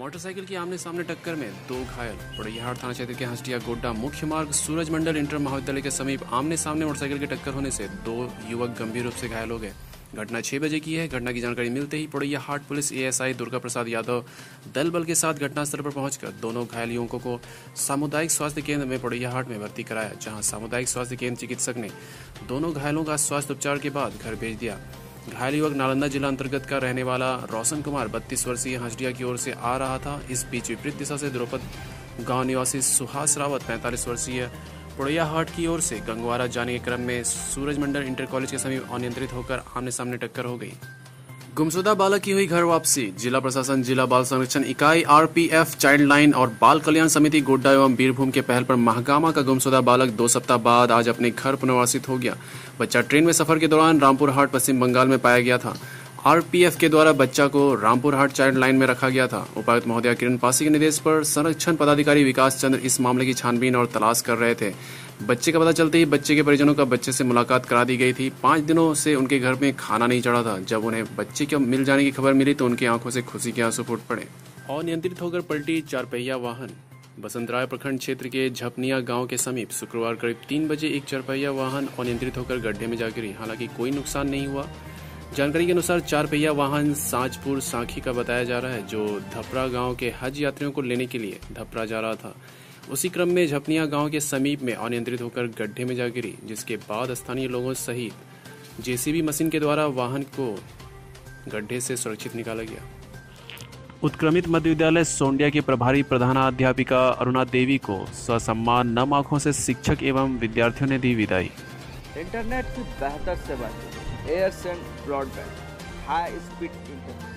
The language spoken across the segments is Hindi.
मोटरसाइकिल की आमने सामने टक्कर में 2 घायल। पोड़ैयाहाट थाना क्षेत्र के हंसटिया गोड्डा मुख्य मार्ग सूरज मंडल इंटर महाविद्यालय के समीप आमने सामने मोटरसाइकिल की टक्कर होने से 2 युवक गंभीर रूप से घायल हो गए। घटना 6 बजे की है। घटना की जानकारी मिलते ही पोड़ैयाहाट पुलिस एएसआई दुर्गा प्रसाद यादव दल बल के साथ घटनास्थल पर पहुंचकर दोनों घायल युवकों को सामुदायिक स्वास्थ्य केंद्र में पोड़ैयाहाट में भर्ती कराया, जहां सामुदायिक स्वास्थ्य केंद्र चिकित्सक ने दोनों घायलों का स्वास्थ्य उपचार के बाद घर भेज दिया। घायल युवक नालंदा जिला अंतर्गत का रहने वाला रोशन कुमार 32 वर्षीय हंसडिया की ओर से आ रहा था। इस बीच विपरीत दिशा से द्रौपद गांव निवासी सुहास रावत 45 वर्षीय पोड़ैयाहाट की ओर से गंगवारा जाने के क्रम में सूरज मंडल इंटर कॉलेज के समीप अनियंत्रित होकर आमने सामने टक्कर हो गई। गुमशुदा बालक की हुई घर वापसी। जिला प्रशासन, जिला बाल संरक्षण इकाई, आरपीएफ, चाइल्ड लाइन और बाल कल्याण समिति गोड्डा एवं बीरभूम के पहल पर महागामा का गुमशुदा बालक 2 सप्ताह बाद आज अपने घर पुनर्वासित हो गया। बच्चा ट्रेन में सफर के दौरान रामपुर हाट पश्चिम बंगाल में पाया गया था। आरपीएफ के द्वारा बच्चा को रामपुर हाट चाइल्ड लाइन में रखा गया था। उपायुक्त महोदया किरण पासी के निर्देश पर संरक्षण पदाधिकारी विकास चंद्र इस मामले की छानबीन और तलाश कर रहे थे। बच्चे का पता चलते ही बच्चे के परिजनों का बच्चे से मुलाकात करा दी गई थी। 5 दिनों से उनके घर में खाना नहीं चढ़ा था। जब उन्हें बच्चे के मिल जाने की खबर मिली तो उनकी आंखों से खुशी के आंसू फूट पड़े। अनियंत्रित होकर पलटी 4 पहिया वाहन। बसंतराय प्रखंड क्षेत्र के झपनिया गांव के समीप शुक्रवार करीब 3 बजे एक 4 पहिया वाहन अनियंत्रित होकर गड्ढे में जा गिरी। हालांकि कोई नुकसान नहीं हुआ। जानकारी के अनुसार 4 पहिया वाहन साँचपुर साखी का बताया जा रहा है, जो धपरा गांव के हज यात्रियों को लेने के लिए धपरा जा रहा था। उसी क्रम में झपनिया गांव के समीप में अनियंत्रित होकर गड्ढे में जा गिरी, जिसके बाद स्थानीय लोगों सहित जेसीबी मशीन के द्वारा वाहन को गड्ढे से सुरक्षित निकाला गया। उत्क्रमित मध्य विद्यालय सोंडिया की प्रभारी प्रधानाध्यापिका अरुणा देवी को ससम्मान नम आंखों से शिक्षक एवं विद्यार्थियों ने दी विदाई। इंटरनेट की बेहतर सेवा, Aircel broadband, high speed internet.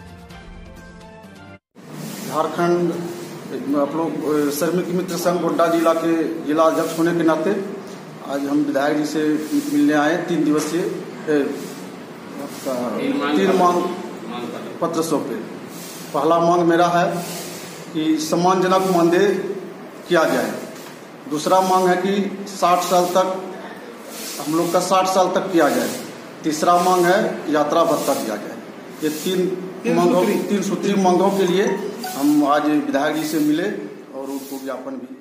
Jharkhand आप लोग श्रमिक मित्र संघ गोड्डा जिला के जिला अध्यक्ष होने के नाते आज हम विधायक जी से मिलने आए। 3 दिवसीय 3 मांग पत्र सौंपे। पहला मांग मेरा है कि सम्मानजनक मानदेय किया जाए। दूसरा मांग है कि 60 साल तक हम लोग का 60 साल तक किया जाए। तीसरा मांग है यात्रा भत्ता दिया जाए। ये 3 सूत्री मांगों के लिए हम आज विधायक जी से मिले और उनको ज्ञापन भी